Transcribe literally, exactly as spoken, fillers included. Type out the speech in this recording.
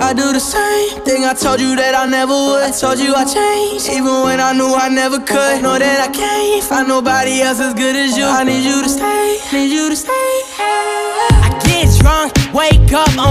I do the same thing I told you that I never would. I told you I changed, even when I knew I never could. Know that I can't find nobody else as good as you. I need you to stay, need you to stay. I get drunk, wake up,